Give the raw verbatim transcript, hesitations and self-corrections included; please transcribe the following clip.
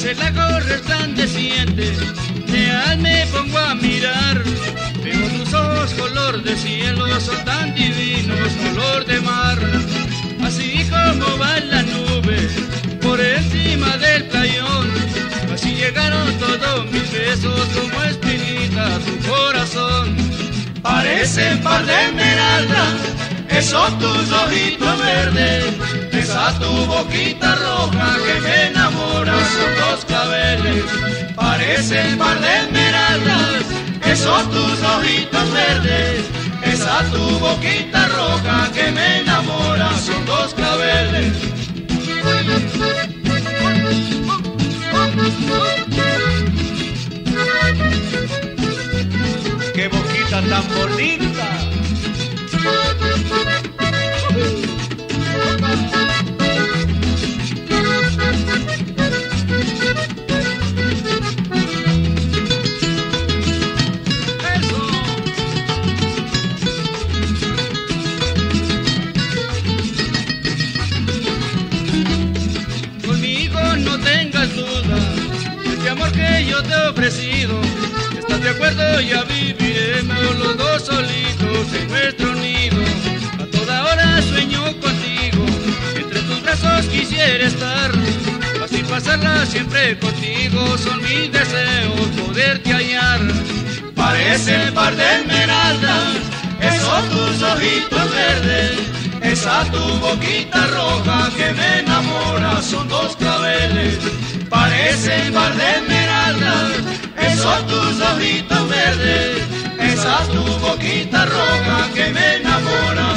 ese lago resplandeciente, leal me pongo a mirar. Veo tus ojos color de cielo, son tan divinos, color de mar. Así como va la nube por encima del playón, así llegaron todos mis besos como espinita a tu corazón. Parecen par de esmeraldas esos tus ojitos verdes, esa tu boquita roja que me enamora, son dos claveles. Parecen par de esmeraldas esos tus ojitos verdes, esa tu boquita roja que me enamora, son dos claveles. ¡Qué boquita tan bonita! Que yo te he ofrecido, ¿estás de acuerdo? Ya viviremos los dos solitos en nuestro nido. A toda hora sueño contigo, entre tus brazos quisiera estar, así pasarla siempre contigo, son mis deseos poderte hallar. Parecen par de esmeraldas esos tus ojitos verdes, esa tu boquita roja que me enamora, son dos claveles. Parecen par de esmeraldas esos tus ojitos verdes, esa tu boquita roja que me enamora.